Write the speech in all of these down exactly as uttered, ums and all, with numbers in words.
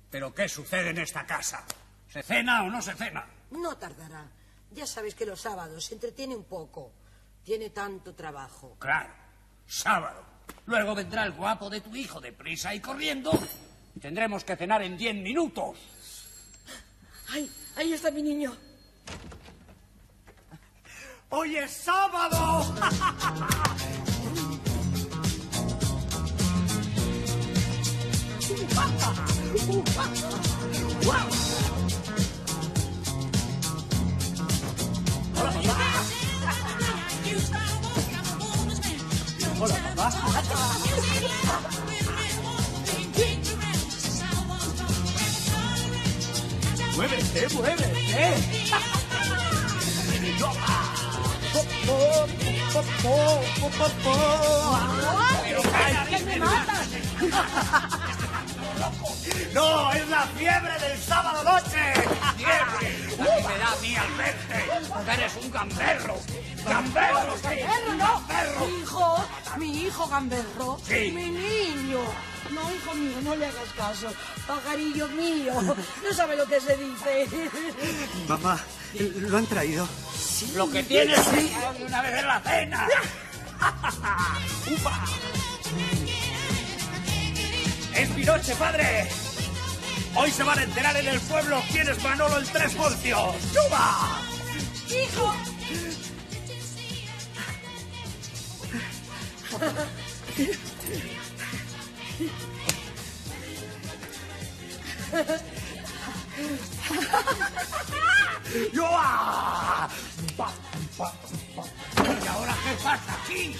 ¿Pero qué sucede en esta casa? ¿Se cena o no se cena? No tardará. Ya sabes que los sábados se entretiene un poco. Tiene tanto trabajo. Claro, sábado. Luego vendrá el guapo de tu hijo deprisa y corriendo. Y tendremos que cenar en diez minutos. ¡Ay! Ahí está mi niño. ¡Hoy es sábado! Hola, papá. Hola, papá. Muévete, muévete. Pero cállate, me matas. No, es la fiebre del sábado noche. Fiebre. La que me da a mí al verte. Eres un gamberro. Gamberro, sí. Gamberro, no. Gamberro. Mi hijo, mi hijo gamberro. Sí. Mi niño. No, hijo mío, no le hagas caso. Pajarillo mío. No sabe lo que se dice. Mamá, ¿lo han traído? Sí. Lo que tienes sí. de una vez en la cena. ¡Upa! ¡Es mi noche, padre! Hoy se van a enterar en el pueblo quién es Manolo el Tres Porcios. ¡Yuba! ¡Hijo! ¡Yuba! ¿Y ahora qué pasa aquí?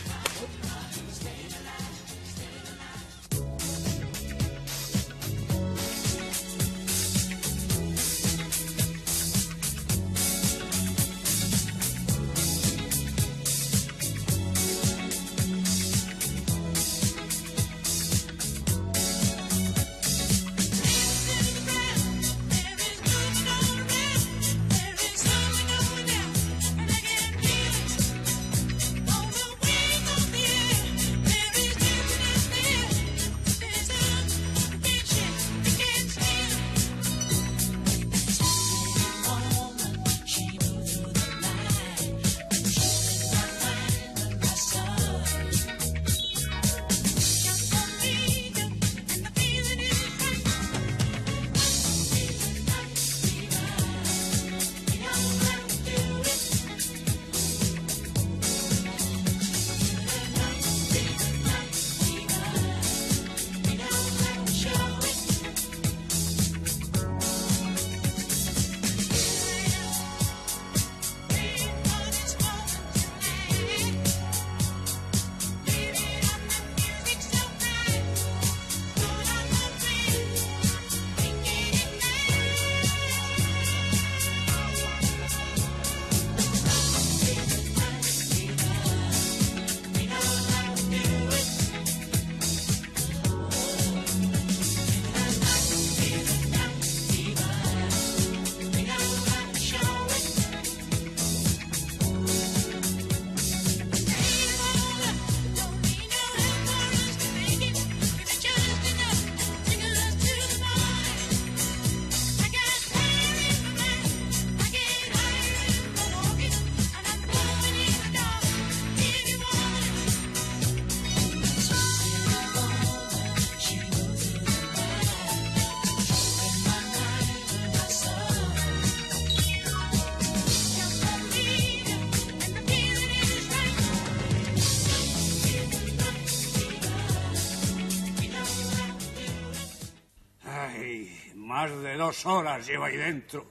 Más de dos horas lleva ahí dentro.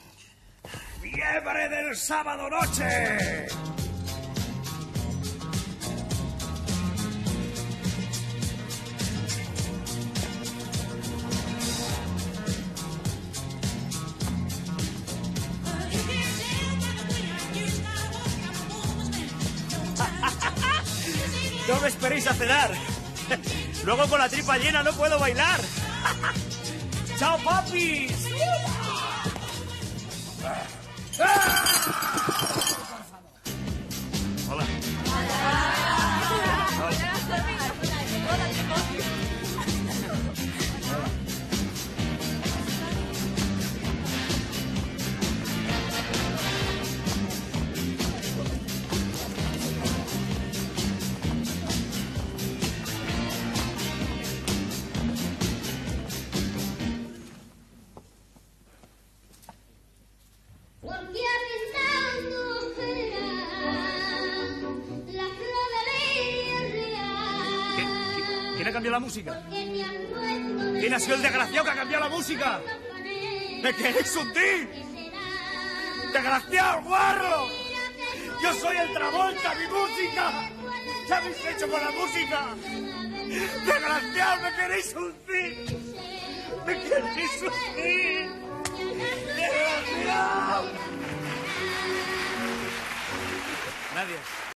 ¡Fiebre del sábado noche! No me esperéis a cenar. Luego con la tripa llena no puedo bailar. ¡Chao, papis! Hola. cambiado la música? ¿Quién ha sido el desgraciado que ha cambiado la música? ¡Me queréis hundir! ¡Desgraciado, guarro! ¡Yo soy el Travolta, mi música! ¿Qué habéis hecho con la música? ¡Desgraciado, me queréis hundir! ¡Me queréis hundir! ¡Desgraciado! Gracias.